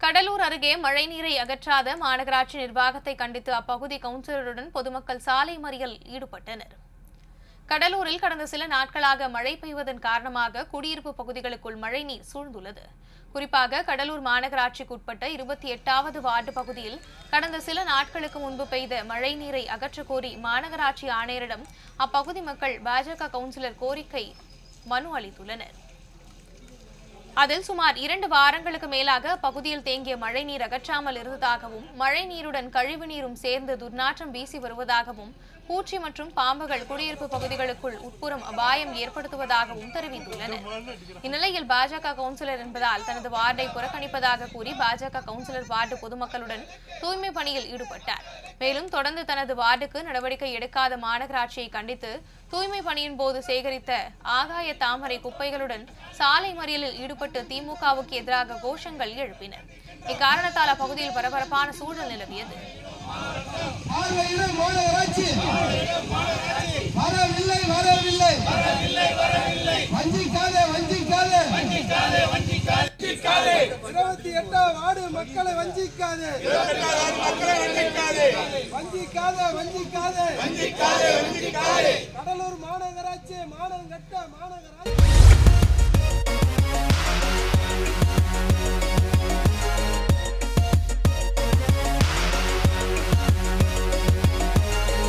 கடலூர் அருகே மழைநீரை அகற்றாத மாநகராட்சி நிர்வாகத்தை கண்டித்து அப்பகுதி கவுன்சிலருடன் பொதுமக்கள் சாலை மறியல் ஈடுபட்டனர். கடலூரில் கடந்த சில நாட்களாக மழை பெய்வதன் காரணமாக குடியிருப்பு பகுதிகளுக்குள் மழைநீர் சூழ்ந்துள்ளது. குறிப்பாக கடலூர் மாநகராட்சிக்குட்பட்ட 28வது வார்டு பகுதியில் கடந்த சில நாட்களுக்கு முன்பு பெய்த மழைநீரை அகற்றக் கோரி மாநகராட்சி ஆணையரிடம் அப்பகுதி மக்கள் பாஜக கவுன்சிலர் கோரிக்கை மனு அளித்துள்ளனர். அதில் சுமார் 2 வாரங்களுக்கு மேலாக அப்பகுதியில் தேங்கிய மழைநீர் அகற்றாமல் இருந்ததாகவும், மழைநீருடன் கழிவுநீரும் சேர்ந்து துர்நாற்றம் வீசி வருவதாகவும், பூச்சி மற்றும் பாம்புகள் குடியிருப்பு பகுதிகளுக்குள் உட்புறம் அபாயம் ஏற்படுத்துவதாகவும் தெரிவித்துள்ளனர். இந்நிலையில் பாஜக கவுன்சிலர் என்பதால் தனது வார்டை புறக்கணிப்பதாக கூறி பாஜக கவுன்சிலர் வார்டு பொதுமக்களுடன் தூய்மை பணியில் ஈடுபட்டார். மேலும் தொடர்ந்து தனது வார்டுக்கு நடவடிக்கை எடுக்காத மாநகராட்சியை கண்டித்து தூய்மை பணியின் போது சேகரித்த ஆகாய தாமரை குப்பைகளுடன் சாலை மறியலில் ஈடுபட்டு திமுகவுக்கு எதிராக கோஷங்கள் எழுப்பினர். இக்காரணத்தால் அப்பகுதியில் பரபரப்பான சூழல் நிலவியது. மக்களை வஞ்சிக்காதே, கடலூர் மாநகராட்சி மாநகராட்சி